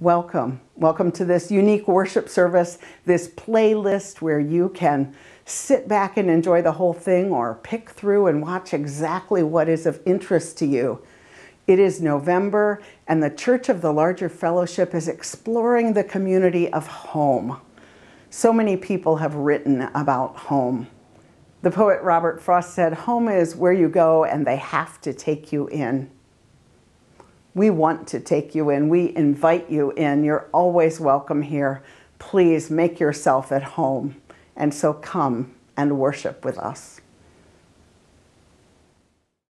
Welcome. Welcome to this unique worship service, this playlist where you can sit back and enjoy the whole thing or pick through and watch exactly what is of interest to you. It is November, and the Church of the Larger Fellowship is exploring the community of home. So many people have written about home. The poet Robert Frost said, "Home is where you go and they have to take you in." We want to take you in. We invite you in. You're always welcome here. Please make yourself at home. And so come and worship with us.